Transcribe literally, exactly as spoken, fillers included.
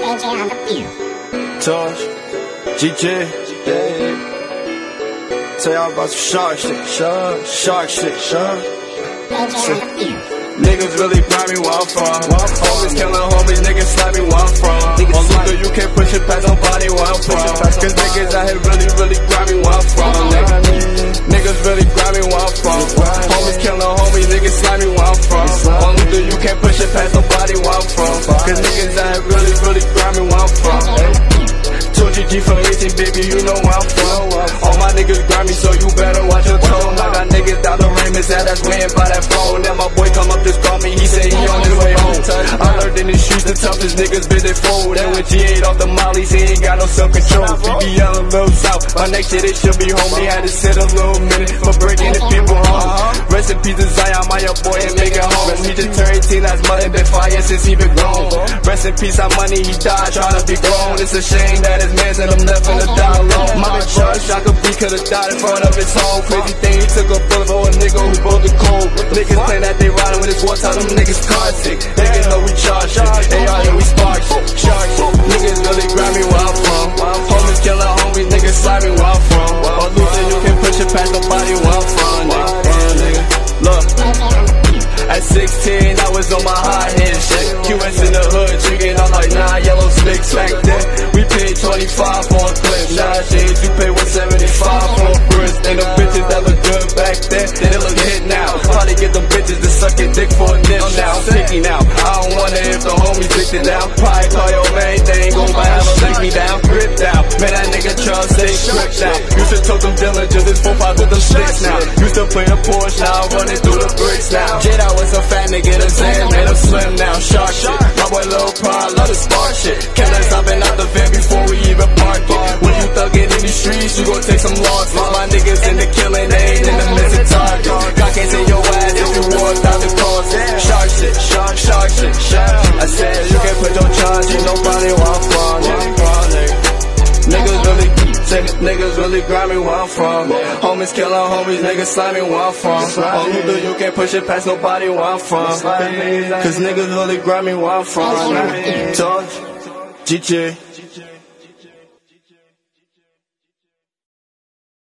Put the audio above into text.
Tosh, G G, yeah. Tell y'all about some shark shit, shark, shark shit, shark. Niggas really grind me where I'm from. Homies killing homies, niggas slap me where I'm from. On Luther, you can't push it past nobody where I'm from. Cause niggas out here really, really grind me where I'm from. Niggas really grind me where I'm from. Homies killing homies, niggas slap me where I'm from. On Luther, you can't push it past nobody where I'm from. Cause niggas out here really, really grind me where I'm from. two G G from eighteen, baby, you know where I'm from. All my niggas grind me, so you better watch your tone. I got niggas down the Raymond's head that's waiting by that phone. Then my boy come up, just call me, he say he on his way home. I learned in the streets, the toughest niggas been they fold. And when G eight off the mollies, he ain't got no self-control. B B L and Lil South, my next shit, it should be home. He had to sit a little minute for breaking the people home. Rest in peace to Zion, my young boy, and make it home. He just turned eighteen last month, and been five years since he been grown. Rest in peace, our money, he died trying to be grown. It's a shame that his man's and I'm left in the die alone. My bitch Chuck, Shaka B could've died in front of his home. Crazy thing, he took a bullet for a nigga who broke the code. Niggas claim that they riding with his war, tell them niggas car sick. Niggas know we charge shit, they all here we spark shit, shark shit. Niggas really grab me where I'm from. Homies killing homies, niggas slide me where I'm from. Or losing, you can push it past nobody where I'm from, nigga. Look, at sixteen, I was on my high head shit. Q S in the hood, drinking on like nine yellow sticks back then. We paid twenty-five for a clip. Nowadays, you pay one seventy-five for a first. And the bitches that look good back then, they look hit now. Probably get them bitches to suck your dick for a nip now. I'm picky now. I don't wonder if the homies picked it down. Probably call your man, they ain't gon' buy have a lick me down. Grip down. Man, that nigga Charles stay stripped now. Used to tote them diligence, it's four five with them sticks now. Used to play a Porsche, now running through the bricks now. Jet out with some fat nigga, the Zan, made him slim now. Shark shit. My boy Lil Prime, love the spark shit. Can't let stopping out the van before we even park it. When you thuggin' in these streets, you gon' take some losses. My niggas in the killing, they ain't in the missing target. God can't say your ass if you walked out the course. Shark shit, shark, shark shit, shark. I said you can't put your charge in nobody where I'm from, nigga. Niggas really, niggas really grind me where I'm from. Homies killing homies, niggas slime me where I'm from. On Luther, you can't push it past nobody where I'm from. Cause niggas really grind me where I'm from. Tosh, G G.